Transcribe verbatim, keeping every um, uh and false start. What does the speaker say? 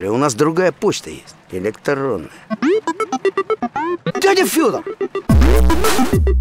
У нас другая почта есть, электронная. Дядя Федор!